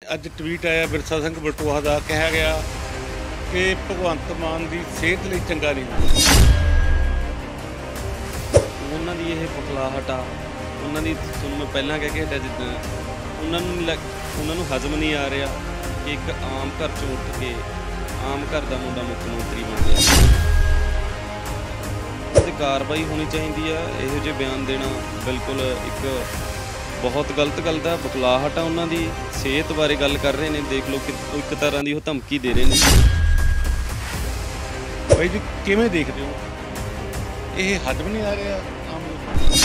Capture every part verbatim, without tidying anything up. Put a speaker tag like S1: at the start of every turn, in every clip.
S1: ਅੱਜ ਟਵੀਟ ਆਇਆ ਬਿਰਸਾ ਸਿੰਘ ਬਲਟੋਹਾ ਦਾ, ਕਿਹਾ ਗਿਆ ਕਿ ਭਗਵੰਤ ਮਾਨ ਦੀ ਸਿਹਤ ਲਈ ਚੰਗਾ ਨਹੀਂ ਹੁੰਦਾ।
S2: ਉਹਨਾਂ ਦੀ ਇਹ ਬੁਖਲਾਹਟ ਆ, ਉਹਨਾਂ ਦੀ ਤੁਹਾਨੂੰ ਮੈਂ ਪਹਿਲਾਂ ਕਹਿ ਕੇ ਹਟਿਆ, ਜਿੱਦਾਂ ਉਹਨਾਂ ਨੂੰ ਲੱਗ ਉਹਨਾਂ ਨੂੰ ਹਜ਼ਮ ਨਹੀਂ ਆ ਰਿਹਾ ਕਿ ਇੱਕ ਆਮ ਘਰ 'ਚੋਂ ਉੱਠ ਕੇ ਆਮ ਘਰ ਦਾ ਮੁੰਡਾ ਮੁੱਖ ਮੰਤਰੀ ਬਣ ਗਿਆ। ਅਤੇ ਕਾਰਵਾਈ ਹੋਣੀ ਚਾਹੀਦੀ ਆ। ਇਹੋ ਜਿਹੇ ਬਿਆਨ ਦੇਣਾ ਬਿਲਕੁਲ ਇੱਕ ਬਹੁਤ ਗਲਤ ਗੱਲ ਦਾ। ਬੁਖਲਾਹਟ ਆ ਉਹਨਾਂ ਦੀ, ਸਿਹਤ ਬਾਰੇ ਗੱਲ ਕਰ ਰਹੇ ਨੇ। ਦੇਖ ਲਓ ਕਿ ਇੱਕ ਤਰ੍ਹਾਂ ਦੀ ਉਹ ਧਮਕੀ ਦੇ ਰਹੇ ਨੇ।
S1: ਬਾਈ ਜੀ ਕਿਵੇਂ ਦੇਖਦੇ ਹੋ, ਇਹ ਹਜ਼ਮ ਨਹੀਂ ਆ ਰਿਹਾ ਆਮ ਲੋਕਾਂ ਨੂੰ?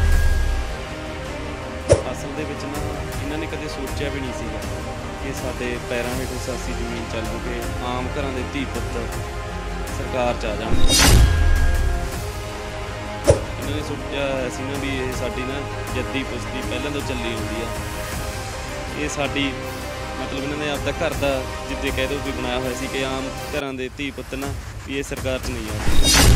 S2: ਅਸਲ ਦੇ ਵਿੱਚ ਨਾ ਇਹਨਾਂ ਨੇ ਕਦੇ ਸੋਚਿਆ ਵੀ ਨਹੀਂ ਸੀਗਾ ਕਿ ਸਾਡੇ ਪੈਰਾਂ ਹੇਠੋਂ ਸਾਸੀ ਜ਼ਮੀਨ ਚੱਲ ਜੂਗੇ, ਆਮ ਘਰਾਂ ਦੇ ਧੀ ਪੁੱਤ ਸਰਕਾਰ 'ਚ ਆ ਜਾਣਗੇ। ਇਹਨਾਂ ਨੇ ਸੋਚਿਆ ਸੀ ਨਾ ਵੀ ਇਹ ਸਾਡੀ ਨਾ ਜੱਦੀ ਪੁਸ਼ਤੀ ਪਹਿਲਾਂ ਤੋਂ ਚੱਲੀ ਆਉਂਦੀ ਆ। ਇਹ ਸਾਡੀ ਮਤਲਬ ਇਹਨਾਂ ਨੇ ਆਪਦਾ ਘਰ ਦਾ ਜਿੱਦੇ ਕਹਿ ਦਿਓ ਵੀ ਬਣਾਇਆ ਹੋਇਆ ਸੀ ਕਿ ਆਮ ਘਰਾਂ ਦੇ ਧੀ ਪੁੱਤ ਨਾ ਵੀ ਇਹ ਸਰਕਾਰ 'ਚ ਨਹੀਂ ਆ ਸਕਦੇ।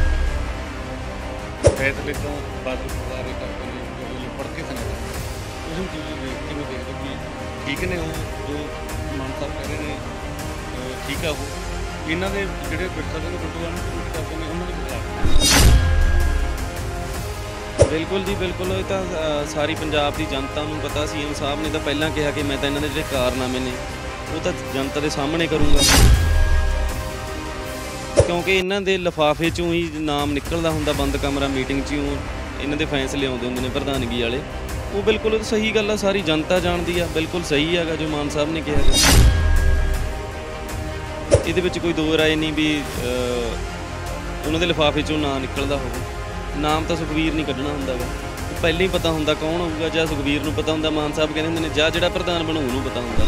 S1: ਫੈਸਲੇ ਤੋਂ ਬਾਦਲ ਪਰਿਵਾਰ ਕਰਦੇ ਨੇ ਜਦੋਂ ਪੜ੍ਹ ਕੇ ਸੁਣਾਇਆ, ਤੁਸੀਂ ਤੁਸੀਂ ਦੇਖ ਕਿਵੇਂ ਦੇਖਦੇ ਵੀ ਠੀਕ ਨੇ ਉਹ ਜੋ ਮਾਨ ਸਾਹਿਬ ਕਹਿ ਰਹੇ ਨੇ, ਠੀਕ ਆ ਉਹ? ਇਹਨਾਂ ਦੇ ਜਿਹੜੇ ਬਿਰਸਾ ਸਿੰਘ ਬਲਟੋਹਾ ਨੂੰ ਟਵੀਟ ਕਰਦੇ ਨੇ ਉਹਨਾਂ ਦੇ ਖਿਲਾਫ?
S2: ਬਿਲਕੁਲ ਜੀ ਬਿਲਕੁਲ। ਇਹ ਤਾਂ ਸਾਰੀ ਪੰਜਾਬ ਦੀ ਜਨਤਾ ਨੂੰ ਪਤਾ ਸੀ। ਐਮ ਸਾਹਿਬ ਨੇ ਤਾਂ ਪਹਿਲਾਂ ਕਿਹਾ ਕਿ ਮੈਂ ਤਾਂ ਇਹਨਾਂ ਦੇ ਜਿਹੜੇ ਕਾਰਨਾਮੇ ਨੇ ਉਹ ਤਾਂ ਜਨਤਾ ਦੇ ਸਾਹਮਣੇ ਕਰੂੰਗਾ, ਕਿਉਂਕਿ ਇਹਨਾਂ ਦੇ ਲਿਫਾਫੇ 'ਚੋਂ ਹੀ ਨਾਮ ਨਿਕਲਦਾ ਹੁੰਦਾ, ਬੰਦ ਕਮਰਾ ਮੀਟਿੰਗ 'ਚ ਹੀ ਇਹਨਾਂ ਦੇ ਫੈਸਲੇ ਆਉਂਦੇ ਹੁੰਦੇ ਨੇ ਪ੍ਰਧਾਨਗੀ ਵਾਲੇ। ਉਹ ਬਿਲਕੁਲ ਸਹੀ ਗੱਲ ਆ, ਸਾਰੀ ਜਨਤਾ ਜਾਣਦੀ ਆ। ਬਿਲਕੁਲ ਸਹੀ ਹੈਗਾ ਜੋ ਮਾਨ ਸਾਹਿਬ ਨੇ ਕਿਹਾ। ਇਹਦੇ ਵਿੱਚ ਕੋਈ ਦੋ ਰਾਏ ਨਹੀਂ ਵੀ ਉਹਨਾਂ ਦੇ ਲਿਫਾਫੇ 'ਚੋਂ ਨਾਂ ਨਿਕਲਦਾ ਹੋਵੇ। ਨਾਮ ਤਾਂ ਸੁਖਬੀਰ ਨਹੀਂ ਕੱਢਣਾ ਹੁੰਦਾ ਗਾ, ਪਹਿਲਾਂ ਹੀ ਪਤਾ ਹੁੰਦਾ ਕੌਣ ਹੋਊਗਾ। ਜਾਂ ਸੁਖਬੀਰ ਨੂੰ ਪਤਾ ਹੁੰਦਾ, ਮਾਨ ਸਾਹਿਬ ਕਹਿੰਦੇ ਹੁੰਦੇ ਨੇ ਜਾਂ ਜਿਹੜਾ ਪ੍ਰਧਾਨ ਬਣੂ ਉਹਨੂੰ ਪਤਾ ਹੁੰਦਾ।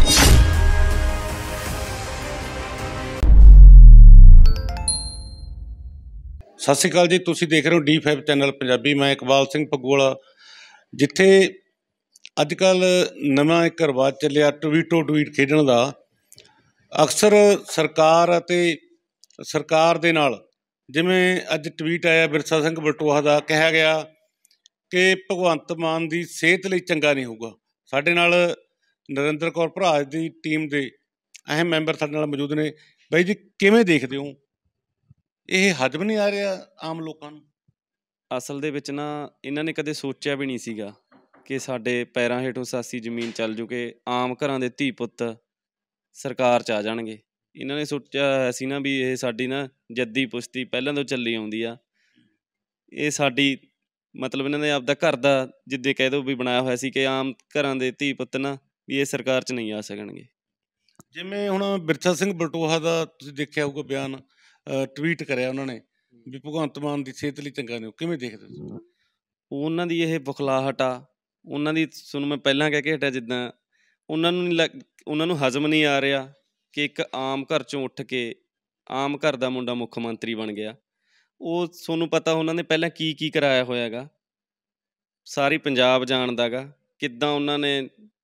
S1: ਸਤਿ ਸ਼੍ਰੀ ਅਕਾਲ ਜੀ, ਤੁਸੀਂ ਦੇਖ ਰਹੇ ਹੋ ਡੀ ਫਾਈਵ ਚੈਨਲ ਪੰਜਾਬੀ। ਮੈਂ ਇਕਬਾਲ ਸਿੰਘ ਪੱਗੂਵਾਲਾ। ਜਿੱਥੇ ਅੱਜ ਕੱਲ੍ਹ ਨਵਾਂ ਇੱਕ ਰਿਵਾਜ਼ ਚੱਲਿਆ ਟਵੀਟੋ ਟਵੀਟ ਖੇਡਣ ਦਾ, ਅਕਸਰ ਸਰਕਾਰ ਅਤੇ ਸਰਕਾਰ ਦੇ ਨਾਲ, ਜਿਵੇਂ ਅੱਜ ਟਵੀਟ ਆਇਆ ਬਿਰਸਾ ਸਿੰਘ ਬਲਟੋਹਾ ਦਾ, ਕਿਹਾ ਗਿਆ ਕਿ ਭਗਵੰਤ ਮਾਨ ਦੀ ਸਿਹਤ ਲਈ ਚੰਗਾ ਨਹੀਂ ਹੋਊਗਾ। ਸਾਡੇ ਨਾਲ ਨਰਿੰਦਰ ਕੌਰ ਭਰਾਜ ਦੀ ਟੀਮ ਦੇ ਅਹਿਮ ਮੈਂਬਰ ਸਾਡੇ ਨਾਲ ਮੌਜੂਦ ਨੇ। ਬਾਈ ਜੀ ਕਿਵੇਂ ਦੇਖਦੇ ਹੋ, ਇਹ ਹਜ਼ਮ ਨਹੀਂ ਆ ਰਿਹਾ ਆਮ ਲੋਕਾਂ ਨੂੰ?
S2: ਅਸਲ ਦੇ ਵਿੱਚ ਨਾ ਇਹਨਾਂ ਨੇ ਕਦੇ ਸੋਚਿਆ ਵੀ ਨਹੀਂ ਸੀਗਾ ਕਿ ਸਾਡੇ ਪੈਰਾਂ ਹੇਠੋਂ ਸਾਸੀ ਜ਼ਮੀਨ ਚੱਲ ਜੂਗੇ, ਆਮ ਘਰਾਂ ਦੇ ਧੀ ਪੁੱਤ ਸਰਕਾਰ 'ਚ ਆ ਜਾਣਗੇ। ਇਹਨਾਂ ਨੇ ਸੋਚਿਆ ਹੋਇਆ ਸੀ ਨਾ ਵੀ ਇਹ ਸਾਡੀ ਨਾ ਜੱਦੀ ਪੁਸ਼ਤੀ ਪਹਿਲਾਂ ਤੋਂ ਚੱਲੀ ਆਉਂਦੀ ਆ। ਇਹ ਸਾਡੀ ਮਤਲਬ ਇਹਨਾਂ ਨੇ ਆਪਦਾ ਘਰ ਦਾ ਜਿੱਦੇ ਕਹਿ ਦਿਓ ਵੀ ਬਣਾਇਆ ਹੋਇਆ ਸੀ ਕਿ ਆਮ ਘਰਾਂ ਦੇ ਧੀ ਪੁੱਤ ਨਾ ਵੀ ਇਹ ਸਰਕਾਰ 'ਚ ਨਹੀਂ ਆ ਸਕਣਗੇ।
S1: ਜਿਵੇਂ ਹੁਣ ਬਿਰਸਾ ਸਿੰਘ ਬਲਟੋਹਾ ਦਾ ਤੁਸੀਂ ਦੇਖਿਆ ਹੋਊਗਾ ਬਿਆਨ, ਟਵੀਟ ਕਰਿਆ ਉਹਨਾਂ ਨੇ ਵੀ ਭਗਵੰਤ ਮਾਨ ਦੀ ਸਿਹਤ ਲਈ ਚੰਗਾ ਨਹੀਂ। ਕਿਵੇਂ ਦੇਖਦੇ ਤੁਸੀਂ?
S2: ਉਹਨਾਂ ਦੀ ਇਹ ਬੁਖਲਾਹਟ ਆ, ਉਹਨਾਂ ਦੀ ਤੁਹਾਨੂੰ ਮੈਂ ਪਹਿਲਾਂ ਕਹਿ ਕੇ ਹਟਿਆ, ਜਿੱਦਾਂ ਉਹਨਾਂ ਨੂੰ ਲੱਗ ਉਹਨਾਂ ਨੂੰ ਹਜ਼ਮ ਨਹੀਂ ਆ ਰਿਹਾ ਕਿ ਇੱਕ ਆਮ ਘਰ 'ਚੋਂ ਉੱਠ ਕੇ ਆਮ ਘਰ ਦਾ ਮੁੰਡਾ ਮੁੱਖ ਮੰਤਰੀ ਬਣ ਗਿਆ। ਉਹ ਤੁਹਾਨੂੰ ਪਤਾ ਉਹਨਾਂ ਨੇ ਪਹਿਲਾਂ ਕੀ ਕੀ ਕਰਾਇਆ ਹੋਇਆ ਗਾ, ਸਾਰੀ ਪੰਜਾਬ ਜਾਣਦਾ ਗਾ। ਕਿੱਦਾਂ ਉਹਨਾਂ ਨੇ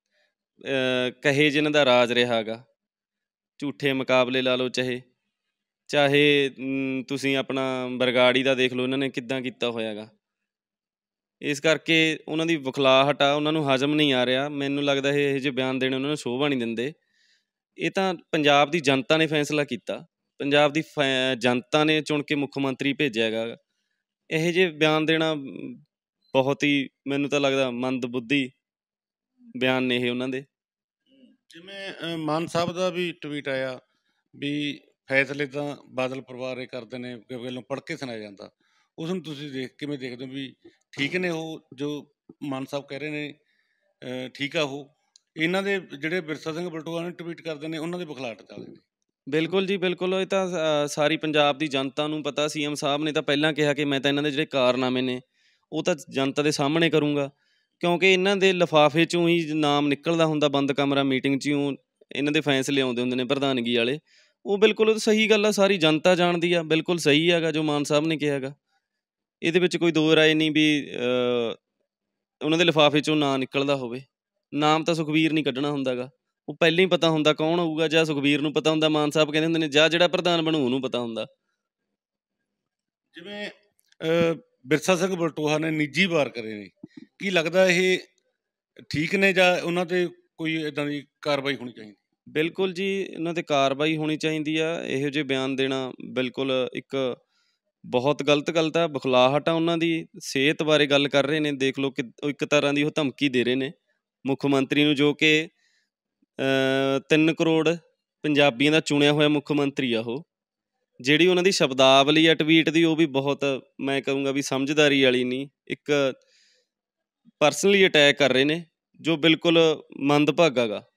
S2: ਕਹੇ ਜਿਹਨਾਂ ਦਾ ਰਾਜ ਰਿਹਾ ਗਾ, ਝੂਠੇ ਮੁਕਾਬਲੇ ਲਾ ਲਓ, ਚਾਹੇ ਚਾਹੇ ਤੁਸੀਂ ਆਪਣਾ ਬਰਗਾੜੀ ਦਾ ਦੇਖ ਲਓ, ਇਹਨਾਂ ਨੇ ਕਿੱਦਾਂ ਕੀਤਾ ਹੋਇਆ ਗਾ। ਇਸ ਕਰਕੇ ਉਹਨਾਂ ਦੀ ਬੁਖਲਾਹਟ ਆ, ਉਹਨਾਂ ਨੂੰ ਹਜ਼ਮ ਨਹੀਂ ਆ ਰਿਹਾ। ਮੈਨੂੰ ਲੱਗਦਾ ਇਹ ਇਹੋ ਜਿਹੇ ਬਿਆਨ ਦੇਣੇ ਉਹਨਾਂ ਨੂੰ ਸ਼ੋਭਾ ਨਹੀਂ ਦਿੰਦੇ। ਇਹ ਤਾਂ ਪੰਜਾਬ ਦੀ ਜਨਤਾ ਨੇ ਫੈਸਲਾ ਕੀਤਾ, ਪੰਜਾਬ ਦੀ ਫੈ ਜਨਤਾ ਨੇ ਚੁਣ ਕੇ ਮੁੱਖ ਮੰਤਰੀ ਭੇਜਿਆ ਗਾ। ਇਹੋ ਜਿਹੇ ਬਿਆਨ ਦੇਣਾ ਬਹੁਤ ਹੀ ਮੈਨੂੰ ਤਾਂ ਲੱਗਦਾ ਮੰਦਬੁੱਧੀ ਬਿਆਨ ਨੇ ਇਹ ਉਹਨਾਂ ਦੇ।
S1: ਜਿਵੇਂ ਮਾਨ ਸਾਹਿਬ ਦਾ ਵੀ ਟਵੀਟ ਆਇਆ ਵੀ ਫੈਸਲੇ ਤਾਂ ਬਾਦਲ ਪਰਿਵਾਰ ਇਹ ਕਰਦੇ ਨੇ, ਵੱਲੋਂ ਪੜ੍ਹ ਕੇ ਸੁਣਾਇਆ ਜਾਂਦਾ। ਉਸ ਨੂੰ ਤੁਸੀਂ ਦੇਖ ਕਿਵੇਂ ਦੇਖਦੇ ਹੋ ਵੀ ਠੀਕ ਨੇ ਉਹ ਜੋ ਮਾਨ ਸਾਹਿਬ ਕਹਿ ਰਹੇ ਨੇ, ਠੀਕ ਆ ਉਹ? ਇਹਨਾਂ ਦੇ ਜਿਹੜੇ ਬਿਰਸਾ ਸਿੰਘ ਬਲਟੋਹਾ ਨੇ ਟਵੀਟ ਕਰਦੇ ਨੇ ਉਹਨਾਂ ਦੇ ਬੁਖਲਾਹਟ ਚੱਲਦੇ ਨੇ।
S2: ਬਿਲਕੁਲ ਜੀ ਬਿਲਕੁਲ। ਇਹ ਤਾਂ ਸਾਰੀ ਪੰਜਾਬ ਦੀ ਜਨਤਾ ਨੂੰ ਪਤਾ ਸੀ। ਐਮ ਸਾਹਿਬ ਨੇ ਤਾਂ ਪਹਿਲਾਂ ਕਿਹਾ ਕਿ ਮੈਂ ਤਾਂ ਇਹਨਾਂ ਦੇ ਜਿਹੜੇ ਕਾਰਨਾਮੇ ਨੇ ਉਹ ਤਾਂ ਜਨਤਾ ਦੇ ਸਾਹਮਣੇ ਕਰੂੰਗਾ, ਕਿਉਂਕਿ ਇਹਨਾਂ ਦੇ ਲਿਫਾਫੇ 'ਚੋਂ ਹੀ ਨਾਮ ਨਿਕਲਦਾ ਹੁੰਦਾ, ਬੰਦ ਕਮਰਾ ਮੀਟਿੰਗ 'ਚ ਹੀ ਇਹਨਾਂ ਦੇ ਫੈਸਲੇ ਆਉਂਦੇ ਹੁੰਦੇ ਨੇ ਪ੍ਰਧਾਨਗੀ ਵਾਲੇ। ਉਹ ਬਿਲਕੁਲ ਸਹੀ ਗੱਲ ਆ, ਸਾਰੀ ਜਨਤਾ ਜਾਣਦੀ ਆ। ਬਿਲਕੁਲ ਸਹੀ ਹੈਗਾ ਜੋ ਮਾਨ ਸਾਹਿਬ ਨੇ ਕਿਹਾ ਗਾ। ਇਹਦੇ ਵਿੱਚ ਕੋਈ ਦੋ ਰਾਏ ਨਹੀਂ ਵੀ ਉਹਨਾਂ ਦੇ ਲਿਫਾਫੇ 'ਚੋਂ ਨਾਂ ਨਿਕਲਦਾ ਹੋਵੇ। ਨਾਮ ਤਾਂ ਸੁਖਬੀਰ ਨਹੀਂ ਕੱਢਣਾ ਹੁੰਦਾ ਗਾ, ਉਹ ਪਹਿਲਾਂ ਹੀ ਪਤਾ ਹੁੰਦਾ ਕੌਣ ਹੋਊਗਾ। ਜਾਂ ਸੁਖਬੀਰ ਨੂੰ ਪਤਾ ਹੁੰਦਾ, ਮਾਨ ਸਾਹਿਬ ਕਹਿੰਦੇ ਹੁੰਦੇ ਨੇ ਜਾਂ ਜਿਹੜਾ ਪ੍ਰਧਾਨ ਬਣੂ ਉਹਨੂੰ ਪਤਾ ਹੁੰਦਾ।
S1: ਜਿਵੇਂ ਬਿਰਸਾ ਸਿੰਘ ਬਲਟੋਹਾ ਨੇ ਨਿੱਜੀ ਵਾਰ ਕਰੇ ਨੇ, ਕੀ ਲੱਗਦਾ ਇਹ ਠੀਕ ਨੇ ਜਾਂ ਉਹਨਾਂ 'ਤੇ ਕੋਈ ਇੱਦਾਂ ਦੀ ਕਾਰਵਾਈ ਹੋਣੀ ਚਾਹੀਦੀ?
S2: ਬਿਲਕੁਲ ਜੀ, ਇਹਨਾਂ 'ਤੇ ਕਾਰਵਾਈ ਹੋਣੀ ਚਾਹੀਦੀ ਆ। ਇਹੋ ਜਿਹੇ ਬਿਆਨ ਦੇਣਾ ਬਿਲਕੁਲ ਇੱਕ ਬਹੁਤ ਗਲਤ ਗਲਤ ਆ, ਬੁਖਲਾਹਟ ਆ ਉਹਨਾਂ ਦੀ। ਸਿਹਤ ਬਾਰੇ ਗੱਲ ਕਰ ਰਹੇ ਨੇ, ਦੇਖ ਲਓ ਕਿ ਉਹ ਇੱਕ ਤਰ੍ਹਾਂ ਦੀ ਉਹ ਧਮਕੀ ਦੇ ਰਹੇ ਨੇ ਮੁੱਖ ਮੰਤਰੀ ਨੂੰ, ਜੋ ਕਿ ਤਿੰਨ ਕਰੋੜ ਪੰਜਾਬੀਆਂ ਦਾ ਚੁਣਿਆ ਹੋਇਆ ਮੁੱਖ ਮੰਤਰੀ ਆ ਉਹ। ਜਿਹੜੀ ਉਹਨਾਂ ਦੀ ਸ਼ਬਦਾਵਲੀ ਆ ਟਵੀਟ ਦੀ, ਉਹ ਵੀ ਬਹੁਤ, ਮੈਂ ਕਹੂੰਗਾ ਵੀ ਸਮਝਦਾਰੀ ਵਾਲੀ ਨਹੀਂ। ਇੱਕ ਪਰਸਨਲੀ ਅਟੈਕ ਕਰ ਰਹੇ ਨੇ, ਜੋ ਬਿਲਕੁਲ ਮੰਦਭਾਗਾ ਗਾ।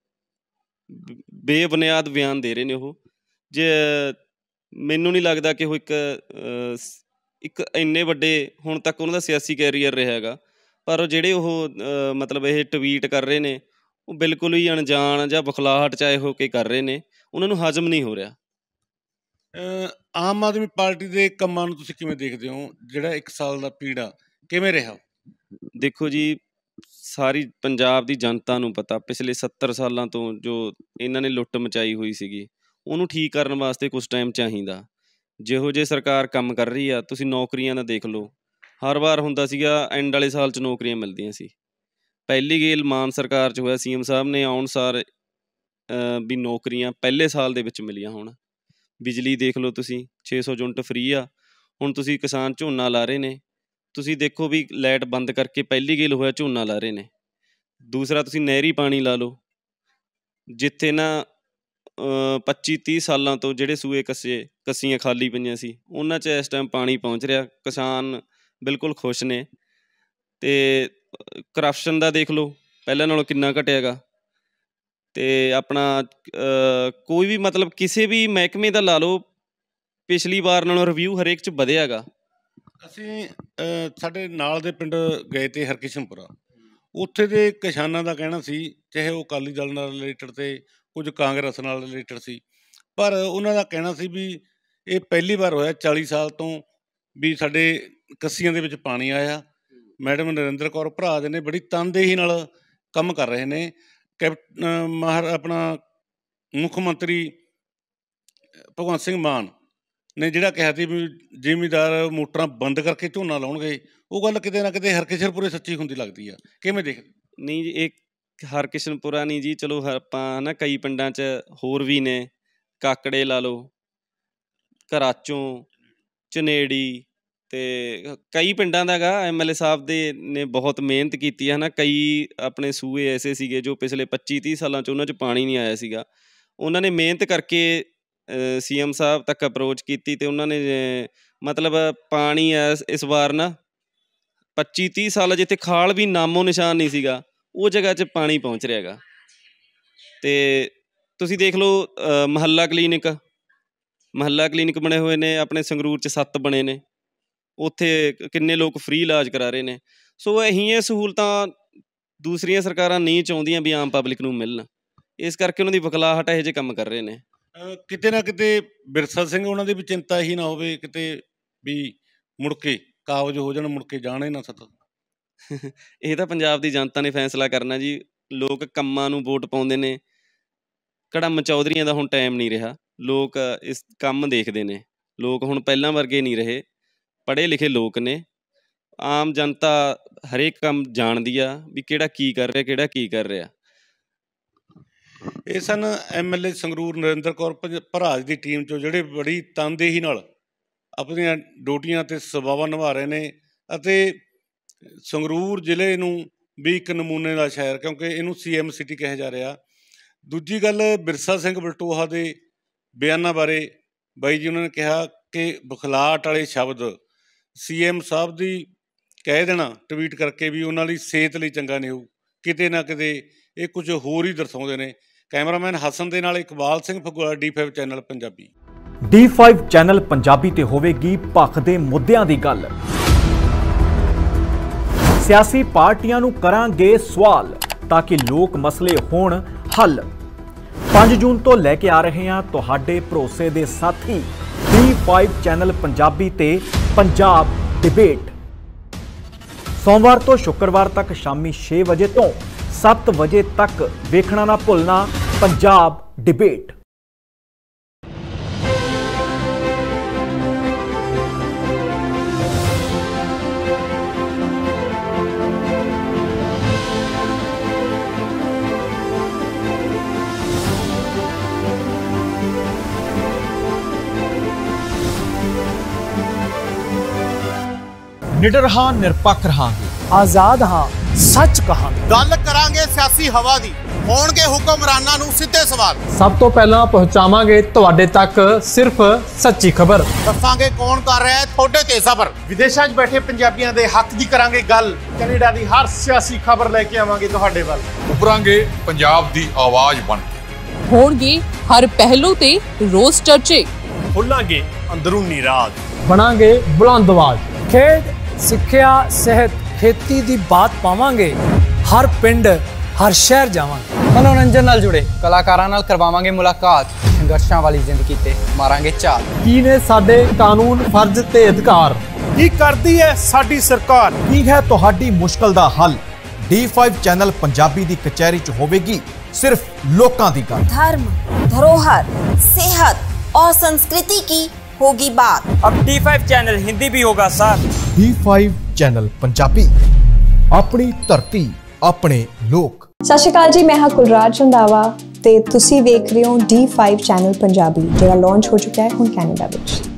S2: ਬੇਬੁਨਿਆਦ ਬਿਆਨ ਦੇ ਰਹੇ ਨੇ ਉਹ। ਜੇ ਮੈਨੂੰ ਨਹੀਂ ਲੱਗਦਾ ਕਿ ਉਹ ਇੱਕ ਇੱਕ ਇੰਨੇ ਵੱਡੇ ਹੁਣ ਤੱਕ ਉਹਨਾਂ ਦਾ ਸਿਆਸੀ ਕੈਰੀਅਰ ਰਿਹਾ ਹੈਗਾ, ਪਰ ਜਿਹੜੇ ਉਹ ਮਤਲਬ ਇਹ ਟਵੀਟ ਕਰ ਰਹੇ ਨੇ, ਉਹ ਬਿਲਕੁਲ ਹੀ ਅਣਜਾਣ ਜਾਂ ਬੁਖਲਾਹਟ 'ਚ ਆਏ ਹੋ ਕੇ ਕਰ ਰਹੇ ਨੇ। ਉਹਨਾਂ ਨੂੰ ਹਜ਼ਮ ਨਹੀਂ ਹੋ ਰਿਹਾ।
S1: ਆਮ ਆਦਮੀ ਪਾਰਟੀ ਦੇ ਕੰਮਾਂ ਨੂੰ ਤੁਸੀਂ ਕਿਵੇਂ ਦੇਖਦੇ ਹੋ? ਜਿਹੜਾ ਇੱਕ ਸਾਲ ਦਾ ਪੀੜਾ ਕਿਵੇਂ ਰਿਹਾ?
S2: ਦੇਖੋ ਜੀ, ਸਾਰੀ ਪੰਜਾਬ ਦੀ ਜਨਤਾ ਨੂੰ ਪਤਾ, ਪਿਛਲੇ ਸੱਤਰ ਸਾਲਾਂ ਤੋਂ ਜੋ ਇਹਨਾਂ ਨੇ ਲੁੱਟ ਮਚਾਈ ਹੋਈ ਸੀਗੀ, ਉਹਨੂੰ ਠੀਕ ਕਰਨ ਵਾਸਤੇ ਕੁਛ ਟਾਈਮ ਚਾਹੀਦਾ। ਜਿਹੋ ਜਿਹੇ ਸਰਕਾਰ ਕੰਮ ਕਰ ਰਹੀ ਆ, ਤੁਸੀਂ ਨੌਕਰੀਆਂ ਦਾ ਦੇਖ ਲਓ। ਹਰ ਵਾਰ ਹੁੰਦਾ ਸੀਗਾ ਐਂਡ ਵਾਲੇ ਸਾਲ 'ਚ ਨੌਕਰੀਆਂ ਮਿਲਦੀਆਂ ਸੀ। ਪਹਿਲੀ ਗੇਲ ਮਾਨ ਸਰਕਾਰ 'ਚ ਹੋਇਆ, ਸੀ ਐਮ ਸਾਹਿਬ ਨੇ ਆਉਣ ਸਾਰ ਵੀ ਨੌਕਰੀਆਂ ਪਹਿਲੇ ਸਾਲ ਦੇ ਵਿੱਚ ਮਿਲੀਆਂ। ਹੁਣ ਬਿਜਲੀ ਦੇਖ ਲਓ ਤੁਸੀਂ, ਛੇ ਸੌ ਯੂਨਿਟ ਫ੍ਰੀ ਆ। ਹੁਣ ਤੁਸੀਂ ਕਿਸਾਨ ਝੋਨਾ ਲਾ ਰਹੇ ਨੇ, ਤੁਸੀਂ ਦੇਖੋ ਵੀ ਲਾਈਟ ਬੰਦ ਕਰਕੇ ਪਹਿਲੀ ਗੇਲ ਹੋਇਆ ਝੋਨਾ ਲਾ ਰਹੇ ਨੇ। ਦੂਸਰਾ ਤੁਸੀਂ ਨਹਿਰੀ ਪਾਣੀ ਲਾ ਲਓ, ਜਿੱਥੇ ਨਾ ਪੱਚੀ ਤੀਹ ਸਾਲਾਂ ਤੋਂ ਜਿਹੜੇ ਸੂਏ ਕੱਸੇ ਕੱਸੀਆਂ ਖਾਲੀ ਪਈਆਂ ਸੀ, ਉਹਨਾਂ 'ਚ ਇਸ ਟਾਈਮ ਪਾਣੀ ਪਹੁੰਚ ਰਿਹਾ। ਕਿਸਾਨ ਬਿਲਕੁਲ ਖੁਸ਼ ਨੇ। ਅਤੇ ਕਰਪਸ਼ਨ ਦਾ ਦੇਖ ਲਓ, ਪਹਿਲਾਂ ਨਾਲੋਂ ਕਿੰਨਾ ਘਟਿਆ ਗਾ। ਅਤੇ ਆਪਣਾ ਕੋਈ ਵੀ ਮਤਲਬ ਕਿਸੇ ਵੀ ਮਹਿਕਮੇ ਦਾ ਲਾ ਲਓ, ਪਿਛਲੀ ਵਾਰ ਨਾਲੋਂ ਰਿਵਿਊ ਹਰੇਕ 'ਚ ਵਧਿਆ ਗਾ।
S1: ਅਸੀਂ ਸਾਡੇ ਨਾਲ ਦੇ ਪਿੰਡ ਗਏ ਤੇ ਹਰਕਿਸ਼ਨਪੁਰਾ, ਉੱਥੇ ਦੇ ਕਿਸਾਨਾਂ ਦਾ ਕਹਿਣਾ ਸੀ, ਚਾਹੇ ਉਹ ਅਕਾਲੀ ਦਲ ਨਾਲ ਰਿਲੇਟਡ ਤੇ ਕੁਝ ਕਾਂਗਰਸ ਨਾਲ ਰਿਲੇਟਡ ਸੀ, ਪਰ ਉਹਨਾਂ ਦਾ ਕਹਿਣਾ ਸੀ ਵੀ ਇਹ ਪਹਿਲੀ ਵਾਰ ਹੋਇਆ ਚਾਲੀ ਸਾਲ ਤੋਂ ਵੀ ਸਾਡੇ ਕੱਸੀਆਂ ਦੇ ਵਿੱਚ ਪਾਣੀ ਆਇਆ। ਮੈਡਮ ਨਰਿੰਦਰ ਕੌਰ ਭਰਾ ਦੇ ਨੇ ਬੜੀ ਤਨਦੇਹੀ ਨਾਲ ਕੰਮ ਕਰ ਰਹੇ ਨੇ। ਕੈਪ ਮਾਹਰ ਆਪਣਾ ਮੁੱਖ ਮੰਤਰੀ ਭਗਵੰਤ ਸਿੰਘ ਮਾਨ ਨੇ ਜਿਹੜਾ ਕਿਹਾ ਸੀ ਵੀ ਜ਼ਿਮੀਂਦਾਰ ਮੋਟਰਾਂ ਬੰਦ ਕਰਕੇ ਝੋਨਾ ਲਾਉਣਗੇ, ਉਹ ਗੱਲ ਕਿਤੇ ਨਾ ਕਿਤੇ ਹਰਕਿਸ਼ਨਪੁਰੇ ਸੱਚੀ ਹੁੰਦੀ ਲੱਗਦੀ ਆ। ਕਿਵੇਂ ਦੇਖ?
S2: ਨਹੀਂ ਜੀ, ਇਹ ਹਰਕਿਸ਼ਨਪੁਰਾ ਨਹੀਂ ਜੀ, ਚਲੋ ਆਪਾਂ ਨਾ ਕਈ ਪਿੰਡਾਂ 'ਚ ਹੋਰ ਵੀ ਨੇ, ਕਾਕੜੇ ਲਾ ਲਓ, ਘਰਾਚੋਂ, ਝਨੇੜੀ, ਅਤੇ ਕਈ ਪਿੰਡਾਂ ਦਾ ਗਾ। ਐਮ ਐਲ ਏ ਸਾਹਿਬ ਦੇ ਨੇ ਬਹੁਤ ਮਿਹਨਤ ਕੀਤੀ ਹੈ ਨਾ। ਕਈ ਆਪਣੇ ਸੂਏ ਐਸੇ ਸੀਗੇ ਜੋ ਪਿਛਲੇ ਪੱਚੀ ਤੀਹ ਸਾਲਾਂ 'ਚ ਉਹਨਾਂ 'ਚ ਪਾਣੀ ਨਹੀਂ ਆਇਆ ਸੀਗਾ। ਉਹਨਾਂ ਨੇ ਮਿਹਨਤ ਕਰਕੇ ਸੀ ਐਮ ਸਾਹਿਬ ਤੱਕ ਅਪਰੋਚ ਕੀਤੀ, ਅਤੇ ਉਹਨਾਂ ਨੇ ਮਤਲਬ ਪਾਣੀ ਇਸ ਇਸ ਵਾਰ ਨਾ ਪੱਚੀ ਤੀਹ ਸਾਲ ਜਿੱਥੇ ਖਾਲ ਵੀ ਨਾਮੋ ਨਿਸ਼ਾਨ ਨਹੀਂ ਸੀਗਾ, ਉਹ ਜਗ੍ਹਾ 'ਚ ਪਾਣੀ ਪਹੁੰਚ ਰਿਹਾ ਗਾ। ਅਤੇ ਤੁਸੀਂ ਦੇਖ ਲਓ ਮੁਹੱਲਾ ਕਲੀਨਿਕ ਮੁਹੱਲਾ ਕਲੀਨਿਕ ਬਣੇ ਹੋਏ ਨੇ ਆਪਣੇ ਸੰਗਰੂਰ 'ਚ, ਸੱਤ ਬਣੇ ਨੇ। ਉੱਥੇ ਕਿੰਨੇ ਲੋਕ ਫ੍ਰੀ ਇਲਾਜ ਕਰਾ ਰਹੇ ਨੇ। ਸੋ ਇਹੀਆਂ ਸਹੂਲਤਾਂ ਦੂਸਰੀਆਂ ਸਰਕਾਰਾਂ ਨਹੀਂ ਚਾਹੁੰਦੀਆਂ ਵੀ ਆਮ ਪਬਲਿਕ ਨੂੰ ਮਿਲਣ, ਇਸ ਕਰਕੇ ਉਹਨਾਂ ਦੀ ਬੁਖਲਾਹਟ ਇਹੋ ਜਿਹੇ ਕੰਮ ਕਰ ਰਹੇ ਨੇ।
S1: ਕਿਤੇ ਨਾ ਕਿਤੇ ਬਿਰਸਾ ਸਿੰਘ ਉਹਨਾਂ ਦੀ ਵੀ ਚਿੰਤਾ ਹੀ ਨਾ ਹੋਵੇ ਕਿਤੇ ਵੀ ਮੁੜ ਕੇ ਕਾਬਜ਼ ਹੋ ਜਾਣ, ਮੁੜ ਕੇ ਜਾਣ ਹੀ ਨਾ ਸਕਣ।
S2: ਇਹ ਤਾਂ ਪੰਜਾਬ ਦੀ ਜਨਤਾ ਨੇ ਫੈਸਲਾ ਕਰਨਾ ਜੀ। ਲੋਕ ਕੰਮਾਂ ਨੂੰ ਵੋਟ ਪਾਉਂਦੇ ਨੇ। ਕੜਮ ਚੌਧਰੀਆਂ ਦਾ ਹੁਣ ਟਾਈਮ ਨਹੀਂ ਰਿਹਾ। ਲੋਕ ਇਸ ਕੰਮ ਦੇਖਦੇ ਨੇ। ਲੋਕ ਹੁਣ ਪਹਿਲਾਂ ਵਰਗੇ ਨਹੀਂ ਰਹੇ, ਪੜ੍ਹੇ ਲਿਖੇ ਲੋਕ ਨੇ। ਆਮ ਜਨਤਾ ਹਰੇਕ ਕੰਮ ਜਾਣਦੀ ਆ ਵੀ ਕਿਹੜਾ ਕੀ ਕਰ ਰਿਹਾ, ਕਿਹੜਾ ਕੀ ਕਰ ਰਿਹਾ।
S1: ਇਹ ਸਨ M L A Sangrur Narinder Kaur Bharaj ਦੀ ਟੀਮ 'ਚੋਂ, ਜਿਹੜੇ ਬੜੀ ਤਨਦੇਹੀ ਨਾਲ ਆਪਣੀਆਂ ਡਿਊਟੀਆਂ 'ਤੇ ਸੇਵਾਵਾਂ ਨਿਭਾ ਰਹੇ ਨੇ, ਅਤੇ ਸੰਗਰੂਰ ਜ਼ਿਲ੍ਹੇ ਨੂੰ ਵੀ ਇੱਕ ਨਮੂਨੇ ਦਾ ਸ਼ਹਿਰ, ਕਿਉਂਕਿ ਇਹਨੂੰ ਸੀ ਐਮ ਸਿਟੀ ਕਿਹਾ ਜਾ ਰਿਹਾ। ਦੂਜੀ ਗੱਲ, ਬਿਰਸਾ ਸਿੰਘ ਬਲਟੋਹਾ ਦੇ ਬਿਆਨਾਂ ਬਾਰੇ ਬਾਈ ਜੀ ਉਹਨਾਂ ਨੇ ਕਿਹਾ ਕਿ ਬੁਖਲਾਹਟ ਵਾਲੇ ਸ਼ਬਦ ਸੀ ਐਮ ਸਾਹਿਬ ਦੀ ਕਹਿ ਦੇਣਾ ਟਵੀਟ ਕਰਕੇ ਵੀ ਉਹਨਾਂ ਲਈ ਸਿਹਤ ਲਈ ਚੰਗਾ ਨਹੀਂ ਹੋਊ। ਕਿਤੇ ਨਾ ਕਿਤੇ ਇਹ ਕੁਝ ਹੋਰ ਹੀ ਦਰਸਾਉਂਦੇ ਨੇ। ਕੈਮਰਾਮੈਨ ਹਸਨ ਦੇ ਨਾਲ Iqbal Singh Phagwara, D five channel Punjabi.
S3: D five channel Punjabi ਤੇ ਹੋਵੇਗੀ ਭਖ ਦੇ ਮੁੱਦਿਆਂ ਦੀ ਗੱਲ। ਸਿਆਸੀ ਪਾਰਟੀਆਂ ਨੂੰ ਕਰਾਂਗੇ ਸਵਾਲ ਤਾਂ ਕਿ ਲੋਕ ਮਸਲੇ ਹੋਣ ਹੱਲ। ਪੰਜ ਜੂਨ ਤੋਂ ਲੈ ਕੇ ਆ ਰਹੇ ਹਾਂ ਤੁਹਾਡੇ ਭਰੋਸੇ ਦੇ ਸਾਥੀ ਡੀ ਫਾਈਵ ਚੈਨਲ ਪੰਜਾਬੀ ਤੇ ਪੰਜਾਬ ਡਿਬੇਟ। ਸੋਮਵਾਰ ਤੋਂ ਸ਼ੁੱਕਰਵਾਰ ਤੱਕ ਸ਼ਾਮੀ ਛੇ ਵਜੇ ਤੋਂ ਸੱਤ ਵਜੇ ਤੱਕ ਵੇਖਣਾ ਨਾ ਭੁੱਲਣਾ ਪੰਜਾਬ ਡਿਬੇਟ। ਨਿਡਰ ਹਾਂ, ਨਿਰਪੱਖ ਰਹਾਂਗੇ,
S4: ਆਜ਼ਾਦ ਹਾਂ, ਸੱਚ ਕਹਾਂਗੇ।
S5: ਗੱਲ ਕਰਾਂਗੇ ਸਿਆਸੀ ਹਵਾ ਦੀ, ਹੋਣਗੇ ਹੁਕਮਰਾਨਾਂ ਨੂੰ ਸਿੱਧੇ ਸਵਾਲ।
S4: ਸਭ ਤੋਂ ਪਹਿਲਾਂ ਪਹੁੰਚਾਵਾਂਗੇ ਤੁਹਾਡੇ ਤੱਕ ਸਿਰਫ ਸੱਚੀ ਖਬਰ।
S5: ਦੱਸਾਂਗੇ ਕੌਣ ਕਰ ਰਿਹਾ ਹੈ ਤੁਹਾਡੇ ਤੇ ਸਬਰ। ਵਿਦੇਸ਼ਾਂ 'ਚ ਬੈਠੇ ਪੰਜਾਬੀਆਂ ਦੇ ਹੱਕ ਦੀ ਕਰਾਂਗੇ ਗੱਲ। ਕੈਨੇਡਾ ਦੀ ਹਰ ਸਿਆਸੀ ਖਬਰ ਲੈ ਕੇ ਆਵਾਂਗੇ ਤੁਹਾਡੇ ਵੱਲ।
S6: ਉਭਰਾਂਗੇ ਪੰਜਾਬ ਦੀ ਆਵਾਜ਼ ਬਣ ਕੇ।
S7: ਹੋਣਗੇ ਹਰ ਪਹਿਲੂ ਤੇ ਰੋਜ਼ ਚਰਚੇ।
S5: ਖੋਲਾਂਗੇ ਅੰਦਰੂਨੀ ਰਾਜ।
S4: ਬਣਾਂਗੇ ਬੁਲੰਦ ਆਵਾਜ਼। ਖੇਡ, ਸਿੱਖਿਆ, ਸਿਹਤ, ਖੇਤੀ ਦੀ ਬਾਤ ਪਾਵਾਂਗੇ। ਹਰ ਪਿੰਡ, ਹਰ ਸ਼ਹਿਰ ਜਾਵਾਂਗੇ।
S8: ਮਨੋਰੰਜਨ ਨਾਲ ਜੁੜੇ ਕਲਾਕਾਰਾਂ ਨਾਲ ਕਰਵਾਵਾਂਗੇ ਮੁਲਾਕਾਤ। ਸੰਘਰਸ਼ਾਂ ਵਾਲੀ ਜ਼ਿੰਦਗੀ ਤੇ ਮਾਰਾਂਗੇ ਝਾਤ।
S4: ਕੀ ਨੇ ਸਾਡੇ ਕਾਨੂੰਨ, ਫਰਜ਼ ਤੇ ਅਧਿਕਾਰ?
S5: ਕੀ ਕਰਦੀ ਹੈ ਸਾਡੀ ਸਰਕਾਰ?
S3: ਕੀ ਹੈ ਤੁਹਾਡੀ ਮੁਸ਼ਕਲ ਦਾ ਹੱਲ? ਡੀ ਫਾਈਵ ਚੈਨਲ ਪੰਜਾਬੀ ਦੀ ਕਚਹਿਰੀ 'ਚ ਹੋਵੇਗੀ सिर्फ लोकां दी गल।
S9: धर्म, धरोहर, सेहत और संस्कृति की होगी बात।
S10: अब डी फाइव चैनल हिंदी भी होगा sir.
S3: D five channel Punjabi, अपनी धरती, अपने लोक।
S11: सत श्री अकाल जी, मैं हाँ कुलराज रंधावा ते तुसी वेख रहे हो डी फाइव चैनल पंजाबी, जिहड़ा लॉन्च हो चुका है हुण कैनेडा विच।